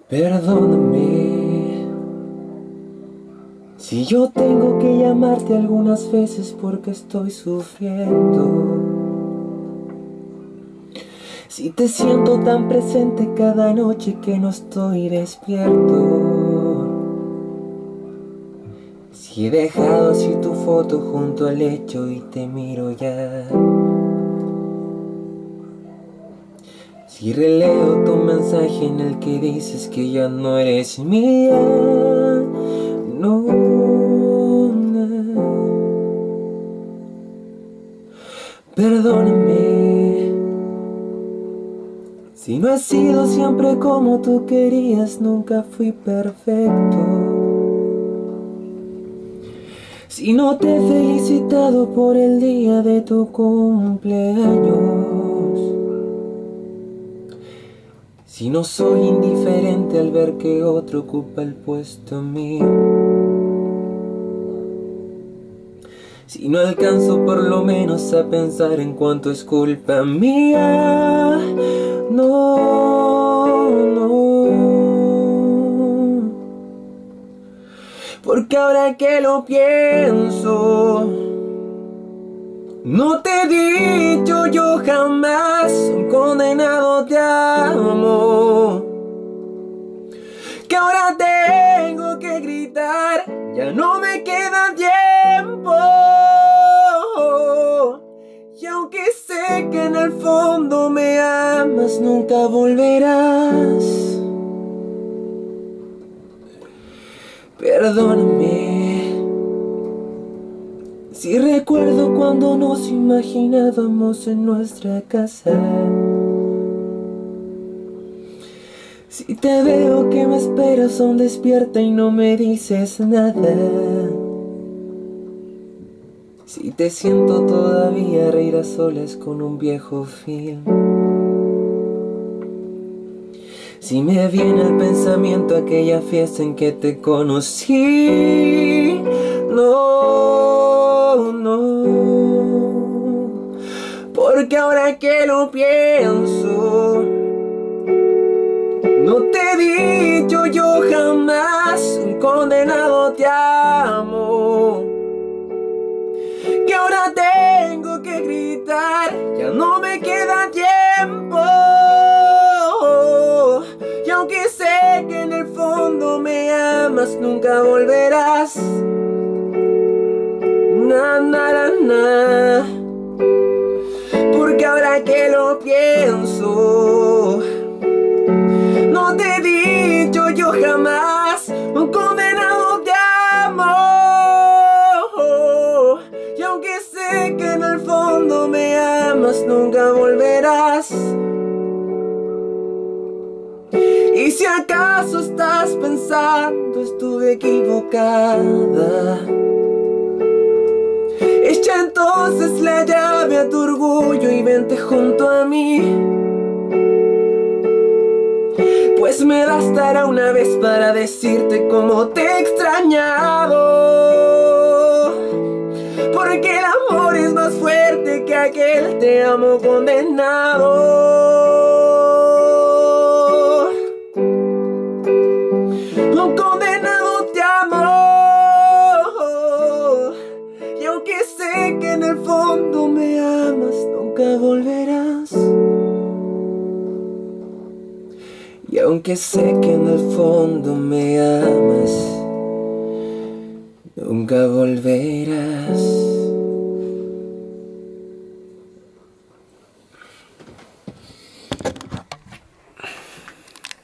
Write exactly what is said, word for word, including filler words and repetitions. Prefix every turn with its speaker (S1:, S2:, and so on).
S1: Perdóname si yo tengo que llamarte algunas veces porque estoy sufriendo. Si te siento tan presente cada noche que no estoy despierto. Si he dejado así tu foto junto al lecho y te miro ya. Si releo tu mensaje en el que dices que ya no eres mía. No, no. Perdóname si no he sido siempre como tú querías, nunca fui perfecto. Si no te he felicitado por el día de tu cumpleaños. Si no soy indiferente al ver que otro ocupa el puesto mío. Si no alcanzo por lo menos a pensar en cuánto es culpa mía. No, no. Porque ahora que lo pienso, no te he dicho yo jamás, condenado te amo. Que ahora tengo que gritar, ya no me queda tiempo. Y aunque sé que en el fondo me amas, nunca volverás. Perdóname si recuerdo cuando nos imaginábamos en nuestra casa. Si te veo que me esperas aún despierta y no me dices nada. Si te siento todavía reír a solas con un viejo film. Si me viene al pensamiento aquella fiesta en que te conocí. No, no. Porque ahora que lo pienso, no te he dicho yo jamás, un condenado te amo. Que ahora tengo que gritar, ya no me queda tiempo. Y aunque sé que en el fondo me amas, nunca volverás. Na, na, na, na. Porque ahora que lo pienso, no te he dicho yo jamás, un condenado te amo. Y aunque sé que en el fondo me amas, nunca volverás. Y si acaso estás pensando estuve equivocada, echa entonces la llave a tu orgullo y vente junto a mí. Pues me bastará una vez para decirte cómo te he extrañado. Porque el amor es más fuerte que aquel te amo condenado. Un condenado te amo. Y aunque sé que en el fondo me amas, nunca volverás. Y aunque sé que en el fondo me amas, nunca volverás.